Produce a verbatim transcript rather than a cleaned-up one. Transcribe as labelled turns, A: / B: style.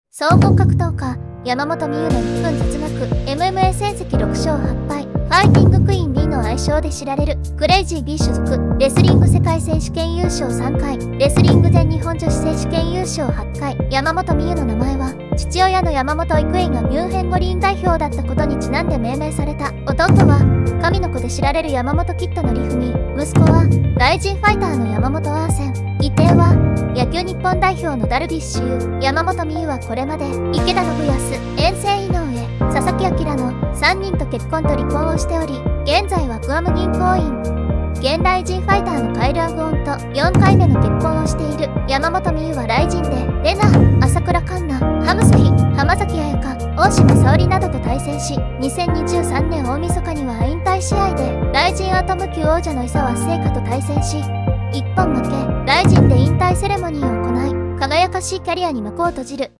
A: 総合格闘家山本美優のいっぷん雑学 エムエムエー 戦績ろくしょうはっぱい、ファイティングクイーン B の愛称で知られるクレイジー B 所属、レスリング世界選手権優勝さんかい、レスリング全日本女子選手権優勝はっかい。山本美優の名前は父親の山本育英がミュンヘン五輪代表だったことにちなんで命名された。弟は神の子で知られる山本キッドのりふみ、息子はライジンファイターの山本アーセン、義弟は野球日本代表のダルビッシュ有。山本美優はこれまで池田信康、遠征井上、佐々木朗のさんにんと結婚と離婚をしており、現在はグアム銀行員、現ライジンファイターのカイル・アグオンとよんかいめの結婚をしている。山本美優はライジンでレナ、朝倉環奈、ハムスヒ、浜崎彩香、大島沙織などと対戦し、にせんにじゅうさんねん大晦日には引退試合でライジンアトム級王者の伊沢聖華と対戦し、一本負け、ライジンで引退セレモニーを行い、輝かしいキャリアに幕を閉じる。